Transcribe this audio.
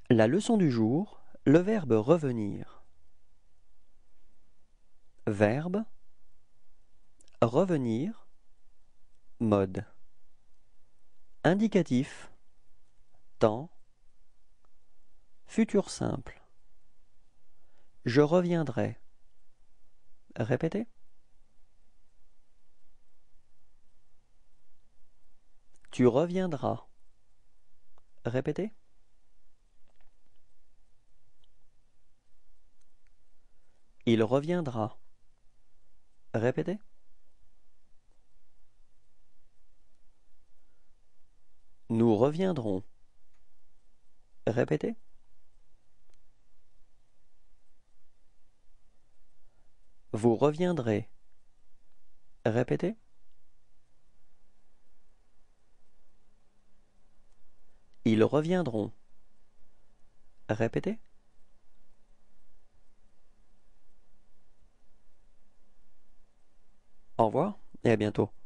La leçon du jour, le verbe revenir. Verbe, revenir, mode. Indicatif, temps, futur simple. Je reviendrai. Répétez. Tu reviendras. Répétez. Il reviendra. Répétez. Nous reviendrons. Répétez. Vous reviendrez. Répétez. Ils reviendront. Répétez. Au revoir et à bientôt.